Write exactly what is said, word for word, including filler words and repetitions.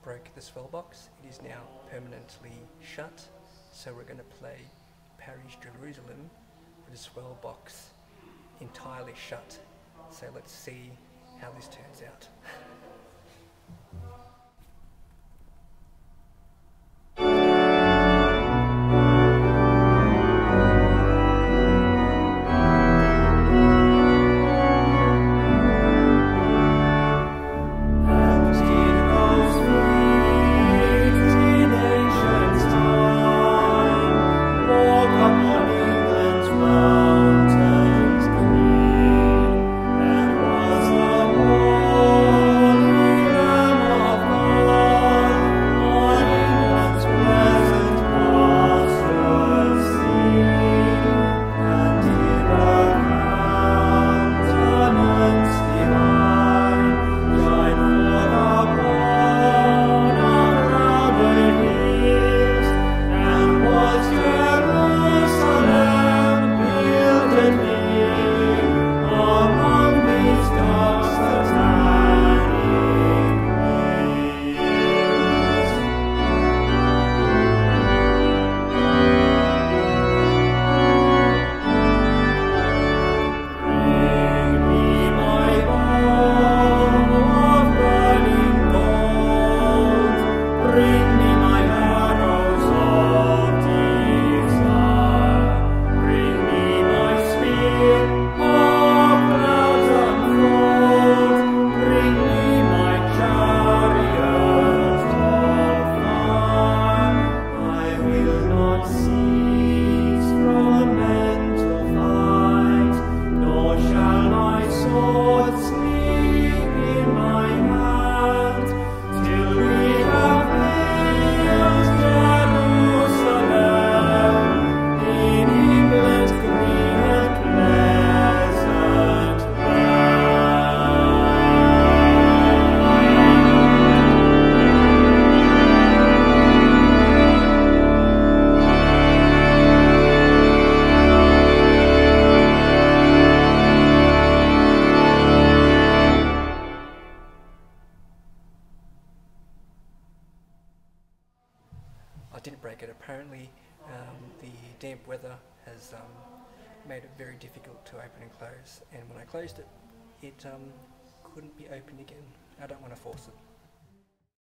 broke the swell box. It is now permanently shut, so we're going to play Paris Jerusalem with the swell box entirely shut. So let's see how this turns out. I didn't break it. Apparently um, the damp weather has um, made it very difficult to open and close, and when I closed it, it um, couldn't be opened again. I don't want to force it.